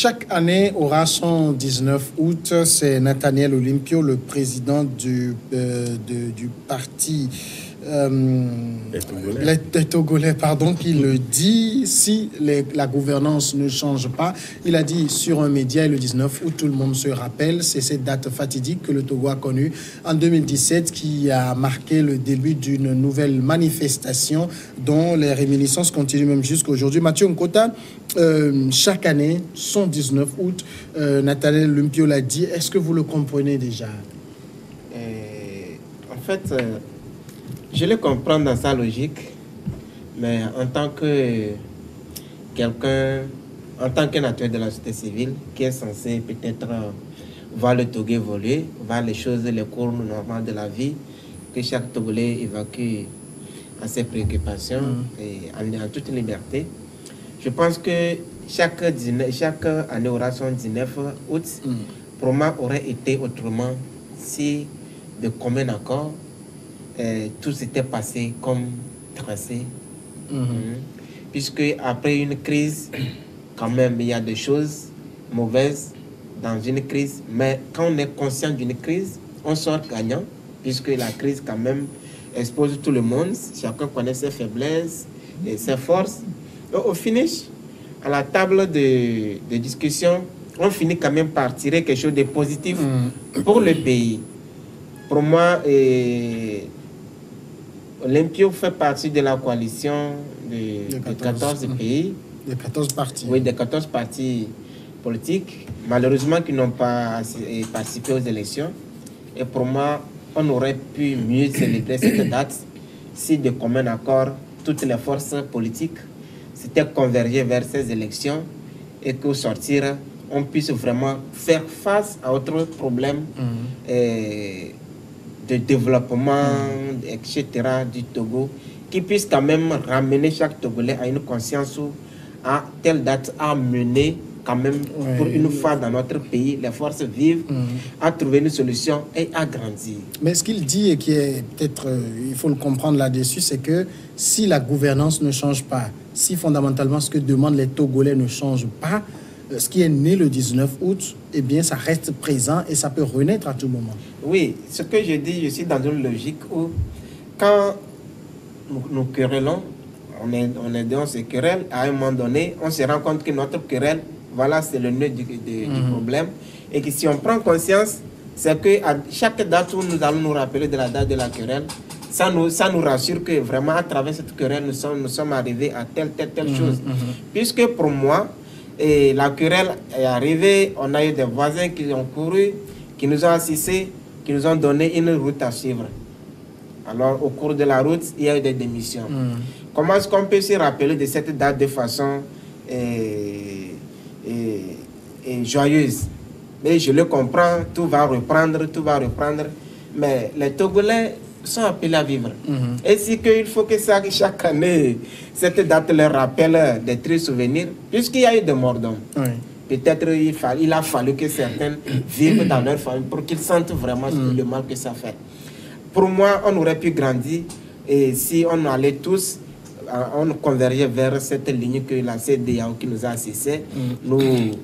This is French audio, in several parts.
chaque année aura son 19 août. C'est Nathaniel Olympio, le président du parti les Togolais, qui le dit. Si la gouvernance ne change pas, il a dit sur un média le 19 août, tout le monde se rappelle, c'est cette date fatidique que le Togo a connue en 2017 qui a marqué le début d'une nouvelle manifestation dont les réminiscences continuent même jusqu'à aujourd'hui. Mathieu Nkota, chaque année, son 19 août, Nathaniel Olympio l'a dit. Est-ce que vous le comprenez déjà? En fait, je le comprends dans sa logique, mais en tant que quelqu'un, en tant qu'un acteur de la société civile qui est censé peut-être voir le Togo évoluer, voir les choses, les cours normales de la vie, que chaque Togolais évacue à ses préoccupations et en toute liberté. Je pense que chaque année aura son 19 août. Pour moi, aurait été autrement si, de commun accord, tout s'était passé comme tracé. Puisque après une crise, quand même, il y a des choses mauvaises dans une crise. Mais quand on est conscient d'une crise, on sort gagnant, puisque la crise, quand même, expose tout le monde. Chacun connaît ses faiblesses et ses forces. Donc, au finish, à la table de discussion, on finit quand même par tirer quelque chose de positif pour le pays. Pour moi, Olympio fait partie de la coalition de 14 pays. De 14 partis. Oui, de 14 partis politiques, malheureusement qui n'ont pas participé aux élections. Et pour moi, on aurait pu mieux célébrer cette date si, de commun accord, toutes les forces politiques s'étaient convergées vers ces élections et qu'au sortir, on puisse vraiment faire face à autres problèmes de développement, etc. du Togo, qui puisse quand même ramener chaque Togolais à une conscience où, à telle date, à mener quand même, pour une fois dans notre pays, les forces vives, à trouver une solution et à grandir. Mais ce qu'il dit et qui est peut-être, il faut le comprendre là-dessus, c'est que si la gouvernance ne change pas, si fondamentalement ce que demandent les Togolais ne change pas, ce qui est né le 19 août, eh bien, ça reste présent et ça peut renaître à tout moment. Oui, ce que je dis, je suis dans une logique où, quand nous querellons, on se querelle, à un moment donné, on se rend compte que notre querelle, voilà, c'est le nœud du problème. Et que si on prend conscience, c'est qu'à chaque date où nous allons nous rappeler de la date de la querelle, ça nous rassure que vraiment, à travers cette querelle, nous sommes arrivés à telle chose. Puisque pour moi, et la querelle est arrivée, on a eu des voisins qui ont couru, qui nous ont assistés, qui nous ont donné une route à suivre. Alors, au cours de la route, il y a eu des démissions. Comment est-ce qu'on peut se rappeler de cette date de façon joyeuse? Mais je le comprends, tout va reprendre. Mais les Togolais sont appelés à vivre. Et c'est qu'il faut que chaque année, cette date leur rappelle des tristes souvenirs, puisqu'il y a eu des morts d'hommes. Peut-être il a fallu que certains vivent dans leur famille pour qu'ils sentent vraiment le mal que ça fait. Pour moi, on aurait pu grandir et si on allait tous, on convergeait vers cette ligne que la CEDEAO qui nous a assistés, on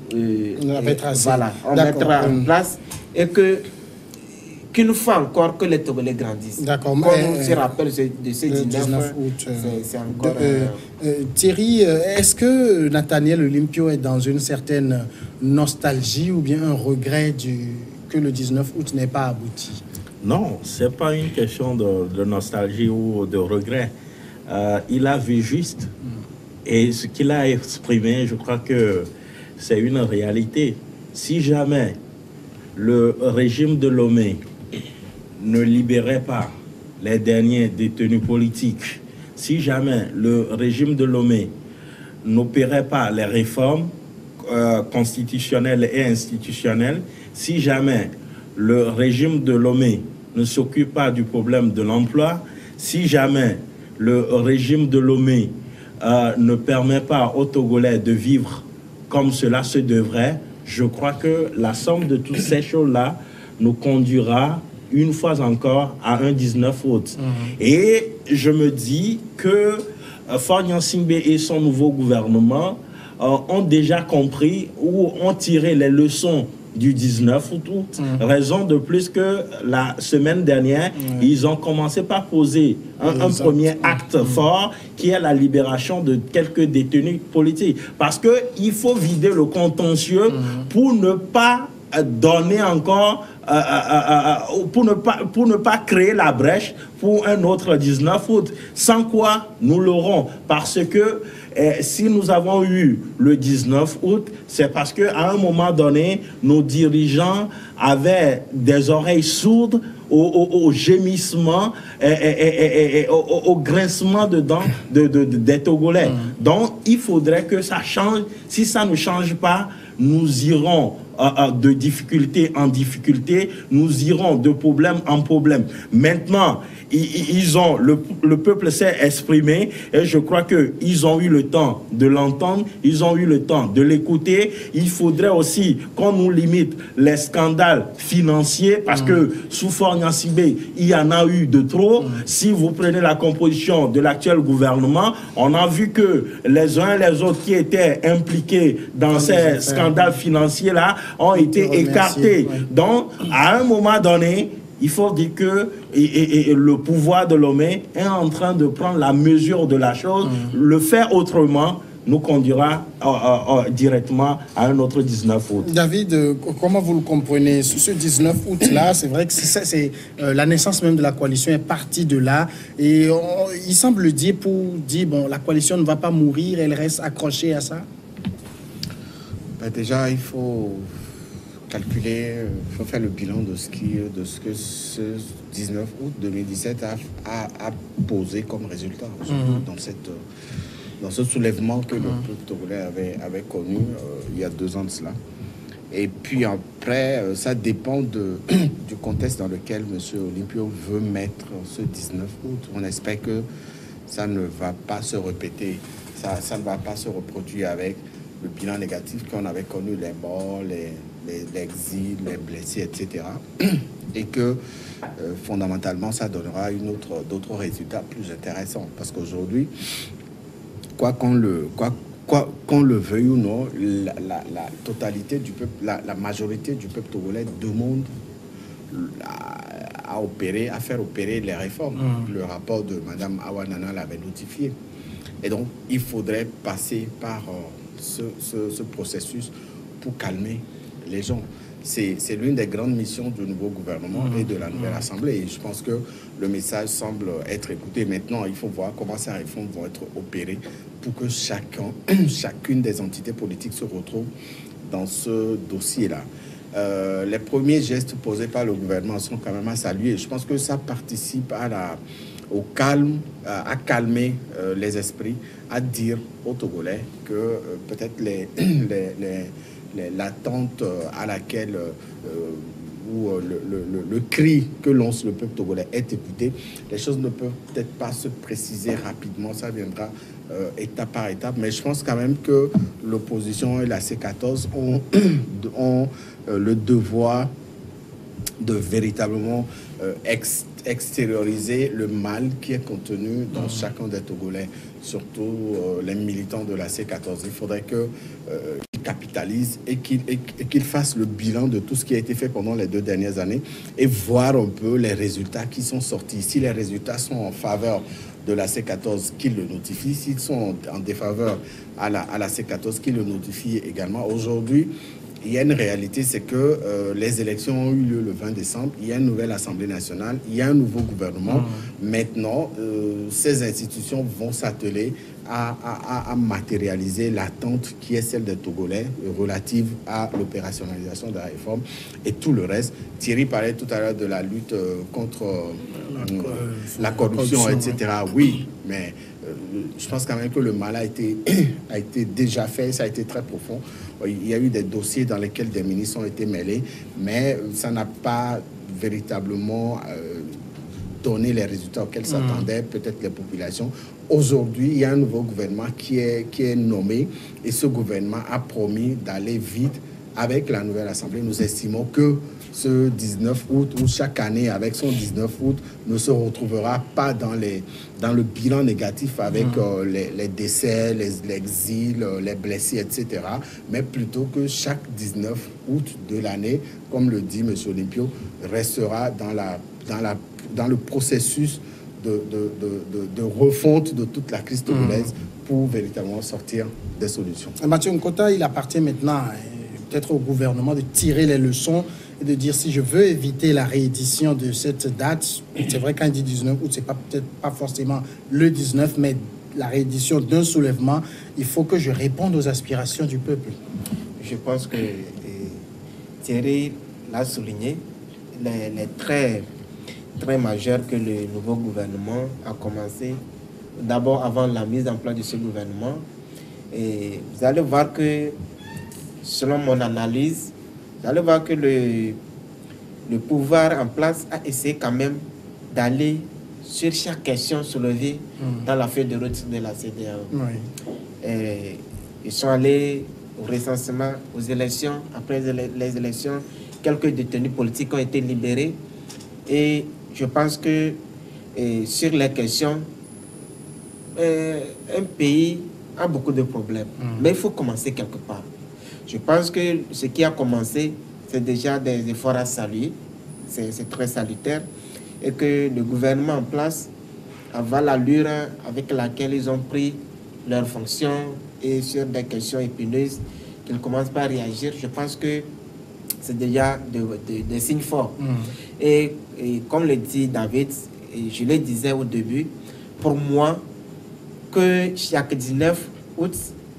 mettra en place et qu'une fois encore que les Togolais grandissent. D'accord. On se rappelle de ce 19 août. C'est encore... Thierry, est-ce que Nathaniel Olympio est dans une certaine nostalgie ou bien un regret que le 19 août n'ait pas abouti? Non, ce n'est pas une question de nostalgie ou de regret. Il a vu juste. Et ce qu'il a exprimé, je crois que c'est une réalité. Si jamais le régime de Lomé ne libérait pas les derniers détenus politiques, si jamais le régime de Lomé n'opérait pas les réformes constitutionnelles et institutionnelles, si jamais le régime de Lomé ne s'occupe pas du problème de l'emploi, si jamais le régime de Lomé ne permet pas aux Togolais de vivre comme cela se devrait, je crois que la somme de toutes ces choses-là nous conduira une fois encore à un 19 août. Et je me dis que Faure Gnassingbé et son nouveau gouvernement ont déjà compris ou ont tiré les leçons du 19 août. Raison de plus que la semaine dernière, ils ont commencé par poser un premier acte fort qui est la libération de quelques détenus politiques. Parce qu'il faut vider le contentieux pour ne pas donner encore, pour ne pas créer la brèche pour un autre 19 août. Sans quoi nous l'aurons. Parce que si nous avons eu le 19 août, c'est parce qu'à un moment donné, nos dirigeants avaient des oreilles sourdes au gémissement et au grincement de dents des Togolais. Donc, il faudrait que ça change. Si ça ne change pas, nous irons de difficulté en difficulté, nous irons de problème en problème. Maintenant, le peuple s'est exprimé et je crois qu'ils ont eu le temps de l'entendre, ils ont eu le temps de l'écouter. Il faudrait aussi qu'on nous limite les scandales financiers parce que sous Faure Gnassingbé, il y en a eu de trop. Si vous prenez la composition de l'actuel gouvernement, on a vu que les uns et les autres qui étaient impliqués dans ces scandales financiers-là ont été écartés. Donc, à un moment donné, il faut dire que le pouvoir de Lomé est en train de prendre la mesure de la chose. Le faire autrement nous conduira directement à un autre 19 août. David, comment vous le comprenez? Ce 19 août-là, c'est vrai que la naissance même de la coalition est partie de là. Et il semble dire, bon, la coalition ne va pas mourir, elle reste accrochée à ça. Ben déjà, il faut calculer, il faut faire le bilan de ce que ce 19 août 2017 a posé comme résultat dans ce soulèvement que le peuple togolais avait connu il y a 2 ans de cela. Et puis après, ça dépend du contexte dans lequel M. Olympio veut mettre ce 19 août. On espère que ça ne va pas se répéter, ça ne va pas se reproduire avec le bilan négatif qu'on avait connu, les morts, l'exil, les blessés, etc. Et que fondamentalement, ça donnera d'autres résultats plus intéressants. Parce qu'aujourd'hui, qu'on le veuille ou non, la totalité du peuple, la majorité du peuple togolais demande à faire opérer les réformes. Le rapport de Mme Awa Nana l'avait notifié. Et donc, il faudrait passer par ce processus pour calmer les gens. C'est l'une des grandes missions du nouveau gouvernement et de la nouvelle Assemblée. Et je pense que le message semble être écouté. Maintenant, il faut voir comment ces réformes vont être opérées pour que chacune des entités politiques se retrouve dans ce dossier-là. Les premiers gestes posés par le gouvernement sont quand même à saluer. Je pense que ça participe au calme, à calmer les esprits, à dire aux Togolais que peut-être l'attente à laquelle où le cri que lance le peuple togolais est écouté. Les choses ne peuvent peut-être pas se préciser rapidement, ça viendra étape par étape, mais je pense quand même que l'opposition et la C14 ont le devoir de véritablement extérioriser le mal qui est contenu dans chacun des Togolais, surtout les militants de la C14. Il faudrait qu'ils capitalisent et qu'ils fassent le bilan de tout ce qui a été fait pendant les 2 dernières années et voir un peu les résultats qui sont sortis. Si les résultats sont en faveur de la C14, qu'ils le notifient. S'ils sont en défaveur à la C14, qu'ils le notifient également. Aujourd'hui, il y a une réalité, c'est que les élections ont eu lieu le 20 décembre. Il y a une nouvelle Assemblée nationale, il y a un nouveau gouvernement. Maintenant, ces institutions vont s'atteler à matérialiser l'attente qui est celle des Togolais relative à l'opérationnalisation de la réforme et tout le reste. Thierry parlait tout à l'heure de la lutte contre la corruption, etc. Oui, mais je pense quand même que le mal a été déjà fait, ça a été très profond. Il y a eu des dossiers dans lesquels des ministres ont été mêlés, mais ça n'a pas véritablement donné les résultats auxquels s'attendaient peut-être les populations. Aujourd'hui, il y a un nouveau gouvernement qui est nommé et ce gouvernement a promis d'aller vite avec la nouvelle Assemblée, nous estimons que ce 19 août, ou chaque année avec son 19 août, ne se retrouvera pas dans le bilan négatif avec les décès, l'exil, les blessés, etc. Mais plutôt que chaque 19 août de l'année, comme le dit M. Olympio, restera dans le processus de refonte de toute la crise togolaise pour véritablement sortir des solutions. Mathieu Nkota, il appartient maintenant peut-être au gouvernement de tirer les leçons et de dire si je veux éviter la réédition de cette date, c'est vrai quand il dit 19 août, c'est peut-être pas forcément le 19, mais la réédition d'un soulèvement, il faut que je réponde aux aspirations du peuple. Je pense que Thierry l'a souligné, les traits très majeurs que le nouveau gouvernement a commencé, d'abord avant la mise en place de ce gouvernement. Et vous allez voir que, selon mon analyse, vous allez voir que le pouvoir en place a essayé quand même d'aller sur chaque question soulevée dans la feuille de route de la CEDEAO. Oui. Ils sont allés au recensement, aux élections. Après les élections, quelques détenus politiques ont été libérés. Et je pense que sur les questions, un pays a beaucoup de problèmes. Mais il faut commencer quelque part. Je pense que ce qui a commencé, c'est déjà des efforts à saluer. C'est très salutaire. Et que le gouvernement en place a l'allure avec laquelle ils ont pris leurs fonctions et sur des questions épineuses, qu'ils commencent par réagir. Je pense que c'est déjà des signes forts. Et comme le dit David, et je le disais au début, pour moi, que chaque 19 août,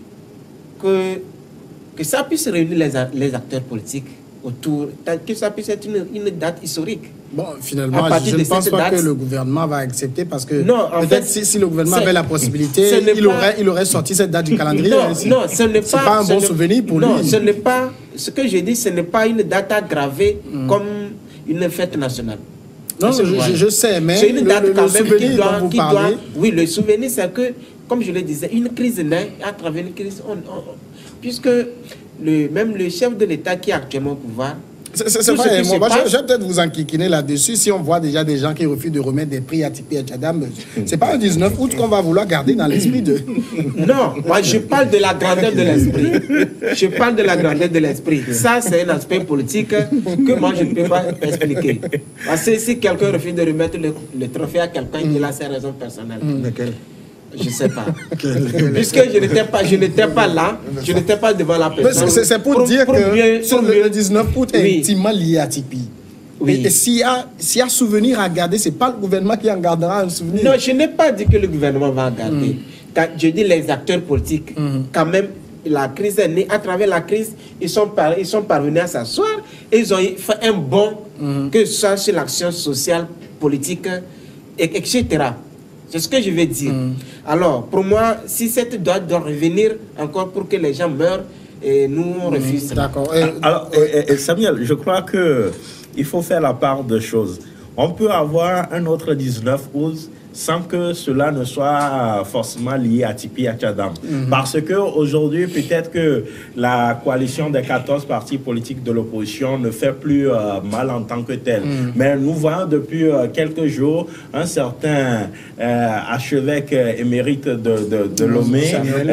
que ça puisse réunir les acteurs politiques autour, que ça puisse être une date historique. Bon, finalement, je ne pense pas que le gouvernement va accepter parce que peut-être si le gouvernement avait la possibilité, il aurait sorti cette date du calendrier. Non, ce n'est pas un bon souvenir pour lui. Non, ce n'est pas, ce que je dis, ce n'est pas une date aggravée comme une fête nationale. Non, je sais, mais c'est une date le quand même souvenir dont vous parlez. Oui, le souvenir, c'est que, comme je le disais, une crise naît, à travers une crise, puisque même le chef de l'État qui est actuellement au pouvoir. C'est vrai, moi, je vais peut-être vous enquiquiner là-dessus. Si on voit déjà des gens qui refusent de remettre des prix à Tipeee et à Tchadam, c'est pas un 19 août qu'on va vouloir garder dans l'esprit de... Non, moi je parle de la grandeur de l'esprit. Je parle de la grandeur de l'esprit. Ça, c'est un aspect politique que moi je ne peux pas expliquer. Parce que si quelqu'un refuse de remettre le trophée à quelqu'un, il a ses raisons personnelles. Je ne sais pas. Puisque je n'étais pas là, je n'étais pas devant la personne. C'est pour dire que le 19 août est intimement lié à Tipeee. Oui. Et s'il y a souvenir à garder, ce n'est pas le gouvernement qui en gardera un souvenir. Non, je n'ai pas dit que le gouvernement va en garder. Je dis les acteurs politiques. Quand même, la crise est née. À travers la crise, ils sont parvenus à s'asseoir et ils ont fait un bond, que ce soit sur l'action sociale, politique, etc. C'est ce que je vais dire. Alors, pour moi, si cette date doit revenir encore pour que les gens meurent, et nous, on refuse. D'accord. Alors, Samuel, je crois qu'il faut faire la part de choses. On peut avoir un autre 19 août sans que cela ne soit forcément lié à Tipeee et à Tchadam. Parce qu'aujourd'hui, peut-être que la coalition des 14 partis politiques de l'opposition ne fait plus mal en tant que telle. Mais nous voyons depuis quelques jours un certain archevêque émérite de Lomé,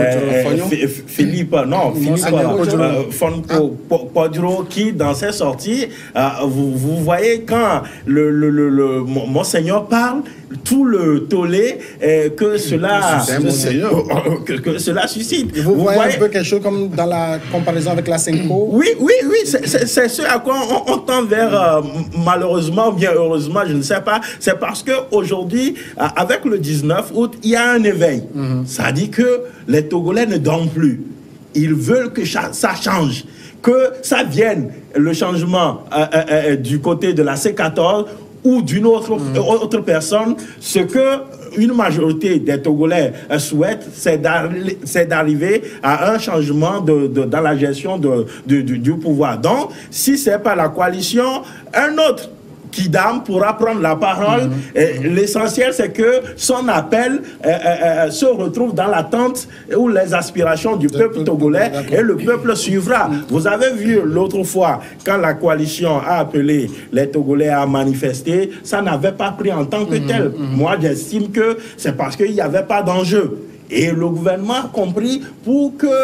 Philippe Podro, qui, dans ses sorties, vous voyez quand le Monseigneur parle, tout le tollé que cela suscite. Vous voyez un peu quelque chose comme dans la comparaison avec la Senko? Oui, c'est ce à quoi on tend vers, malheureusement, bien heureusement, je ne sais pas. C'est parce qu'aujourd'hui, avec le 19 août, il y a un éveil. Ça dit que les Togolais ne dorment plus. Ils veulent que ça change, que ça vienne, le changement du côté de la C14 ou d'une autre personne. Ce que une majorité des Togolais souhaitent, c'est d'arriver à un changement dans la gestion du pouvoir. Donc, si ce n'est pas la coalition, un autre Kidam pourra prendre la parole. L'essentiel, c'est que son appel se retrouve dans l'attente ou les aspirations du peuple togolais et le peuple suivra. Vous avez vu l'autre fois, quand la coalition a appelé les Togolais à manifester, ça n'avait pas pris en tant que tel. Moi, j'estime que c'est parce qu'il n'y avait pas d'enjeu. Et le gouvernement a compris pour que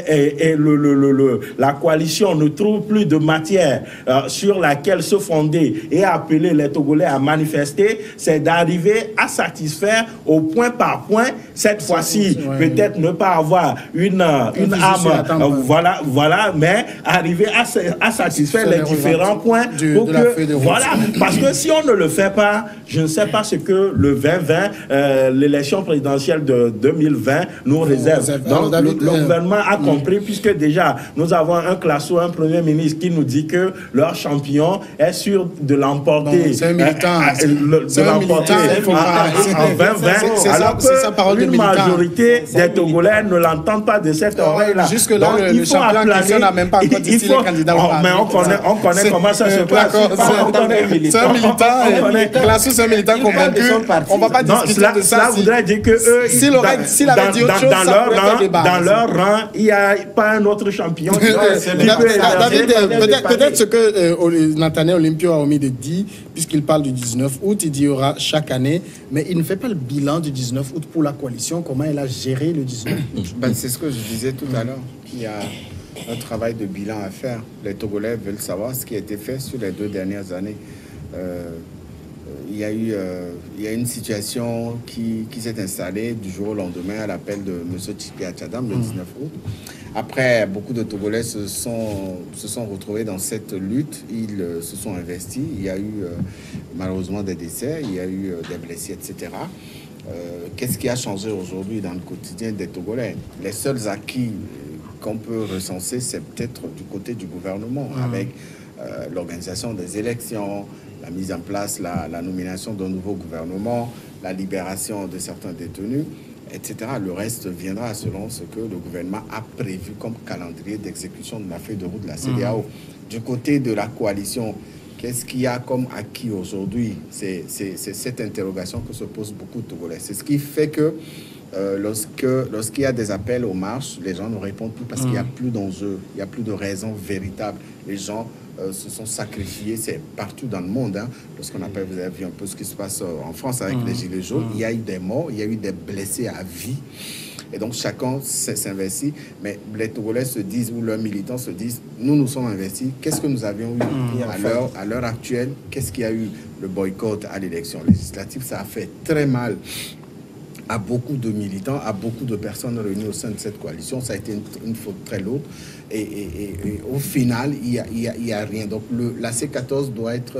la coalition ne trouve plus de matière sur laquelle se fonder et appeler les Togolais à manifester, c'est d'arriver à satisfaire au point par point, cette fois-ci, peut-être ne pas avoir une arme, voilà, mais arriver à satisfaire les différents points pour que, voilà, parce que si on ne le fait pas, je ne sais pas ce que le 2020, l'élection présidentielle de 2020 nous réserve. Donc, le gouvernement a compris, puisque déjà, nous avons un classo, un premier ministre qui nous dit que leur champion est sûr de l'emporter. C'est un militant. De l'emporter en 2020, alors qu'une majorité des Togolais ne l'entendent pas de cette oreille-là. Jusque-là, le champion en question n'a même pas encore dit s'il est candidat ou pas. Mais on connaît comment ça se passe. C'est un militant. Classo, c'est un militant convaincu. On ne va pas discuter de ça. Cela voudrait dire que eux, dans leur rang, il n'y a pas un autre champion. Peut-être ce que Nathaniel Olympio a omis de dire, puisqu'il parle du 19 août, il dit qu'il y aura chaque année, mais il ne fait pas le bilan du 19 août pour la coalition, comment elle a géré le 19 août. C'est ce que je disais tout à l'heure. Il y a un travail de bilan à faire. Les Togolais veulent savoir ce qui a été fait sur les 2 dernières années. Il y a une situation qui s'est installée du jour au lendemain à l'appel de M. Tchipi Atchadam le 19 août. Après, beaucoup de Togolais se sont retrouvés dans cette lutte. Ils se sont investis. Il y a eu malheureusement des décès, il y a eu des blessés, etc. Qu'est-ce qui a changé aujourd'hui dans le quotidien des Togolais? Les seuls acquis qu'on peut recenser, c'est peut-être du côté du gouvernement, avec l'organisation des élections, la mise en place, la nomination d'un nouveau gouvernement, la libération de certains détenus, etc. Le reste viendra selon ce que le gouvernement a prévu comme calendrier d'exécution de la feuille de route de la CEDEAO. Du côté de la coalition, qu'est-ce qu'il y a comme acquis aujourd'hui? C'est cette interrogation que se posent beaucoup de Togolais. C'est ce qui fait que lorsqu'il y a des appels aux marches, les gens ne répondent plus parce qu'il n'y a plus d'enjeux, il n'y a plus de raisons véritables. Les gens se sont sacrifiés, c'est partout dans le monde. Hein. Lorsqu'on appelle, vous avez vu un peu ce qui se passe en France avec les Gilets jaunes, il y a eu des morts, il y a eu des blessés à vie. Et donc chacun s'investit, mais les Togolais se disent, ou leurs militants se disent, nous sommes investis, qu'est-ce que nous avions eu à l'heure actuelle? Qu'est-ce qu'il y a eu? Le boycott à l'élection législative, ça a fait très mal à beaucoup de militants, à beaucoup de personnes réunies au sein de cette coalition. Ça a été une faute très lourde. Et au final, il y a rien. Donc la C14 doit être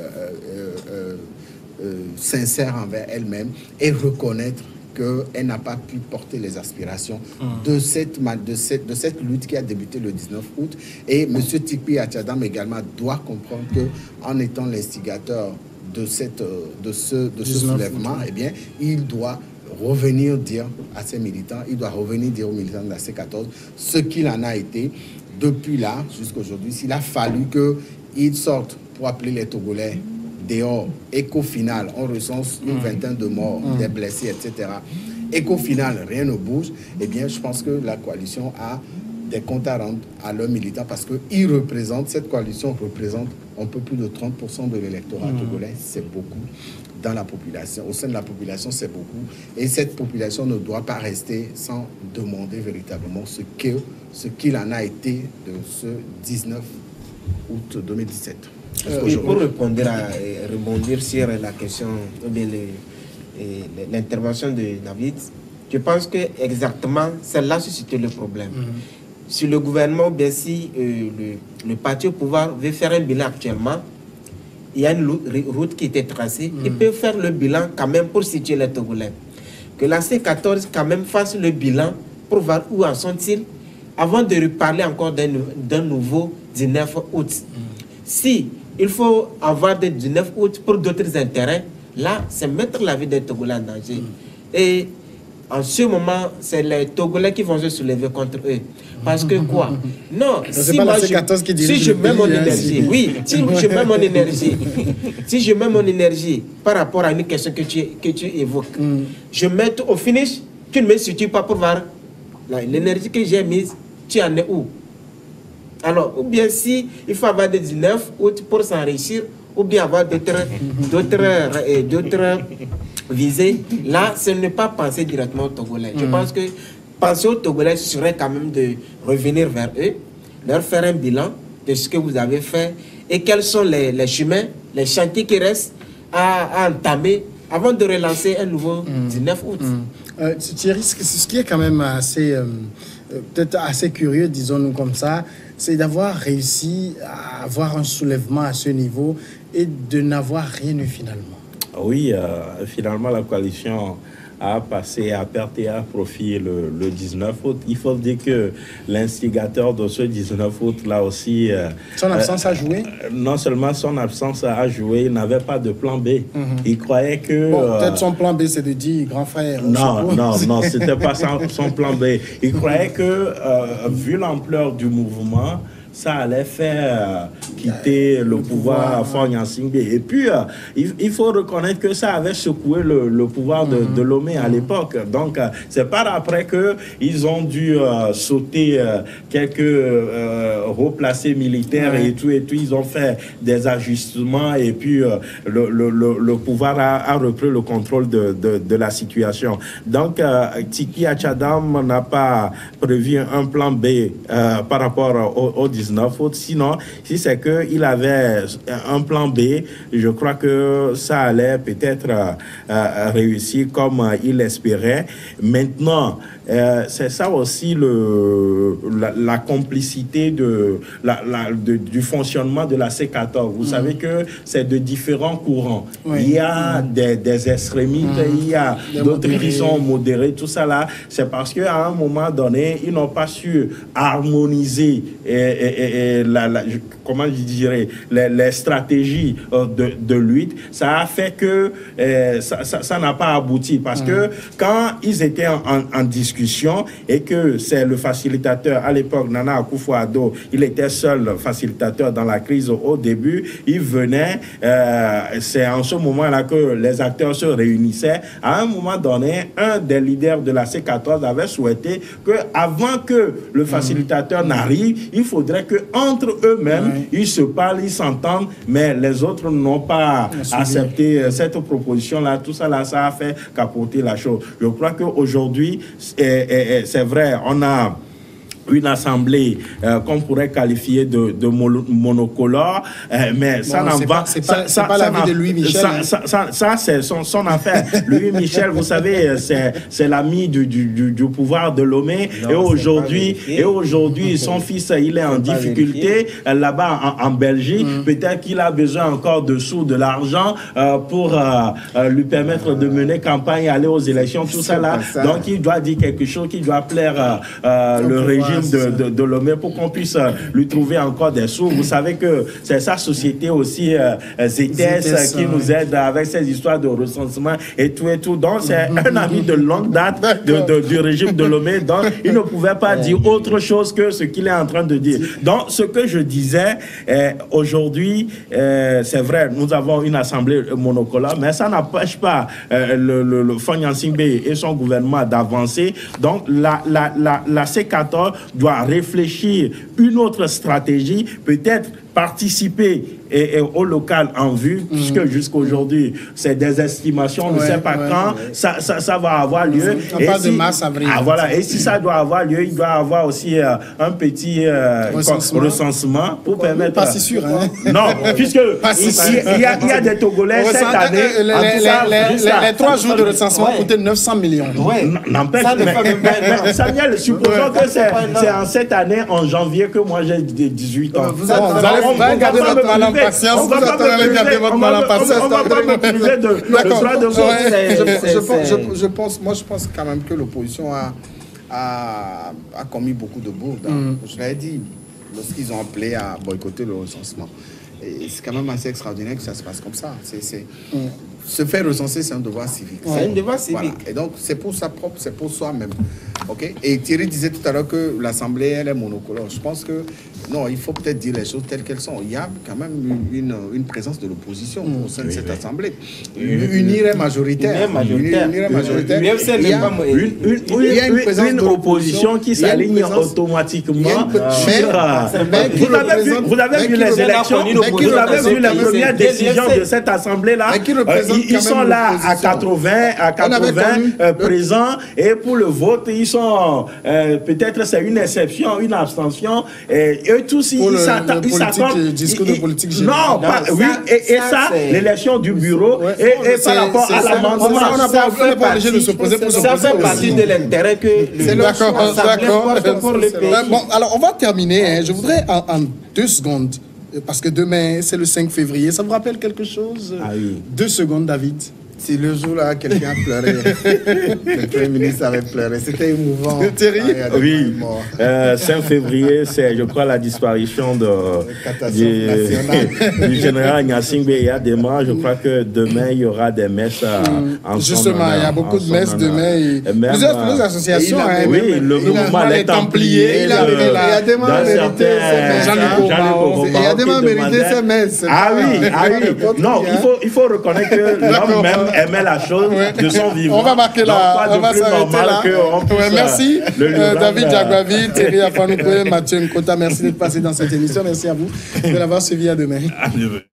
sincère envers elle-même et reconnaître qu'elle n'a pas pu porter les aspirations de cette lutte qui a débuté le 19 août. Et M. Tchipi Atchadam également doit comprendre qu'en étant l'instigateur de ce soulèvement, eh bien, il doit revenir dire à ses militants, il doit revenir dire aux militants de la C14 ce qu'il en a été depuis là jusqu'à aujourd'hui. S'il a fallu qu'ils sortent pour appeler les Togolais dehors et qu'au final, on recense une vingtaine de morts, des blessés, etc. Et qu'au final, rien ne bouge, eh bien, je pense que la coalition a des comptes à rendre à leurs militants parce que cette coalition représente un peu plus de 30% de l'électorat togolais. C'est beaucoup dans la population. Au sein de la population, c'est beaucoup. Et cette population ne doit pas rester sans demander véritablement ce qu'il en a été de ce 19 août 2017. Pour rebondir sur la question, l'intervention de David, je pense que exactement c'est là se situe le problème. Si le gouvernement, ou bien si le parti au pouvoir veut faire un bilan actuellement, il y a une route qui était tracée, il peut faire le bilan quand même pour situer les Togolais. Que la C14 quand même fasse le bilan pour voir où en sont-ils avant de reparler encore d'un nouveau 19 août. Si il faut avoir des 19 août pour d'autres intérêts, là, c'est mettre la vie des Togolais en danger. Et en ce moment, c'est les Togolais qui vont se soulever contre eux. Parce que quoi? Non, si moi, si je mets mon énergie, oui, si je mets mon énergie, si je mets mon énergie par rapport à une question que tu évoques, je mets tout au finish, tu ne me situes pas pour voir l'énergie que j'ai mise, tu en es où? Alors, ou bien si il faut avoir des 19 août pour s'enrichir, ou bien avoir d'autres visées, là, ce n'est pas penser directement aux Togolais. Je pense que penser aux Togolais serait quand même de revenir vers eux, leur faire un bilan de ce que vous avez fait et quels sont les chemins, les chantiers qui restent à entamer avant de relancer un nouveau 19 août. Thierry, ce qui est quand même assez, peut-être assez curieux, disons-nous comme ça, c'est d'avoir réussi à avoir un soulèvement à ce niveau et de n'avoir rien eu finalement. Oui, finalement, la coalition a passé à perte et à profit le 19 août. Il faut dire que l'instigateur de ce 19 août, là aussi... son absence a joué? Non seulement son absence a joué, il n'avait pas de plan B. Il croyait que... Bon, peut-être son plan B, c'est de dire grand frère. Non, c'était pas son plan B. Il croyait que, vu l'ampleur du mouvement, ça allait faire quitter le pouvoir à Faure Gnassingbé. Et puis, il faut reconnaître que ça avait secoué le pouvoir de Lomé à l'époque. Donc, c'est par après qu'ils ont dû sauter quelques hauts placés militaires et tout. Ils ont fait des ajustements et puis le pouvoir a repris le contrôle de la situation. Donc, Tiki Achadam n'a pas prévu un plan B par rapport au 19 août. Sinon, si c'est qu'il avait un plan B, je crois que ça allait peut-être réussir comme il espérait. Maintenant, c'est ça aussi la complicité du fonctionnement de la C14. Vous savez que c'est de différents courants. Il y a des extrémistes, il y a d'autres qui sont modérés, tout ça là. C'est parce qu'à un moment donné, ils n'ont pas su harmoniser comment je dirais, les stratégies de lutte. Ça a fait que ça n'a pas abouti. Parce que quand ils étaient en discussion et que c'est le facilitateur, à l'époque, Nana Akufo-Addo, il était seul facilitateur dans la crise au début, il venait, c'est en ce moment-là que les acteurs se réunissaient. À un moment donné, un des leaders de la C14 avait souhaité qu'avant que le facilitateur n'arrive, il faudrait qu'entre eux-mêmes, ils se parlent, ils s'entendent, mais les autres n'ont pas accepté cette proposition-là. Tout ça, là, ça a fait capoter la chose. Je crois qu'aujourd'hui, c'est vrai, on a une assemblée qu'on pourrait qualifier de monocolore, mais ça n'en va... C'est pas l'avis de Louis Michel. Ça c'est son affaire. Louis Michel, vous savez, c'est l'ami du pouvoir de Lomé. Et aujourd'hui, son fils, il est en difficulté là-bas en Belgique. Peut-être qu'il a besoin encore de sous, de l'argent pour lui permettre de mener campagne, aller aux élections, tout ça là. Donc, il doit dire quelque chose qui doit plaire le régime de Lomé pour qu'on puisse lui trouver encore des sous. Vous savez que c'est sa société aussi, ZTS, qui nous aide avec ces histoires de recensement et tout. Donc, c'est un ami de longue date du régime de Lomé. Donc, il ne pouvait pas dire autre chose que ce qu'il est en train de dire. Donc, ce que je disais, aujourd'hui, c'est vrai, nous avons une assemblée monocolore, mais ça n'empêche pas le Faure Gnassingbé et son gouvernement d'avancer. Donc, la C14 doit réfléchir une autre stratégie, peut-être participer au local en vue, puisque jusqu'aujourd'hui, c'est des estimations, on ne sait pas quand ça va avoir lieu. On parle de mars, avril. Voilà. Et si ça doit avoir lieu, il doit avoir aussi un petit recensement pour permettre... Pas si sûr, hein? Non, puisque il y a des Togolais cette année... Les 3 jours de recensement coûtaient 900 millions. N'empêche, mais Samuel, supposons que c'est en cette année, en janvier, que moi j'ai 18 ans. Vous allez garder votre mal en patience. On va pas me priver de droit de vote. Je pense quand même que l'opposition a commis beaucoup de bourdes. Je l'ai dit, lorsqu'ils ont appelé à boycotter le recensement. Et c'est quand même assez extraordinaire que ça se passe comme ça. Se faire recenser, c'est un devoir civique. C'est un devoir civique. Voilà. Et donc, c'est pour sa propre, c'est pour soi-même. OK? Et Thierry disait tout à l'heure que l'Assemblée, elle est monocolore. Je pense que, non, il faut peut-être dire les choses telles qu'elles sont. Il y a quand même une présence de l'opposition au sein de cette Assemblée. Unir est majoritaire. Unir est majoritaire. Il y a une opposition qui s'aligne automatiquement. Vous avez vu les élections, vous avez vu les premières décisions de cette Assemblée-là. Ils sont là à 80 présents, et pour le vote, ils sont peut-être c'est une exception, une abstention, et eux tous ils s'attendent. Discours de politique générale. Non, oui, et ça, l'élection du bureau, et par rapport à l'amendement, ça fait partie de l'intérêt que l'Assemblée porte pour le pays. Bon, alors on va terminer. Je voudrais en 2 secondes. Parce que demain, c'est le 5 février. Ça vous rappelle quelque chose? Ah oui. 2 secondes, David. Si le jour-là, quelqu'un a pleuré, le Premier ministre avait pleuré. C'était émouvant. Thierry? Oui. 5 février, c'est, je crois, la disparition du général Gnassingbé Eyadema. Je crois que demain, il y aura des messes en Justement, il y a beaucoup de messes demain. Plusieurs associations. Oui, le mouvement des Templiers. Eyadema a mérité ses messes. Ah oui. Non, il faut reconnaître que l'homme même aimait la chose de son vivant. On va marquer là. On va s'arrêter là. Merci David Jagbavi, Thierry Afanoukoé, Mathieu Nkota. Merci d'être passé dans cette émission. Merci à vous de l'avoir suivi. À demain.